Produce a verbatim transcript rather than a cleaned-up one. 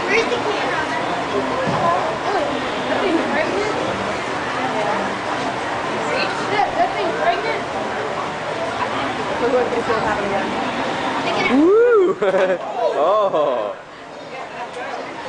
Where's the camera? That thing's pregnant? That, that thing's pregnant? Look what this is happening again. Woo! Oh!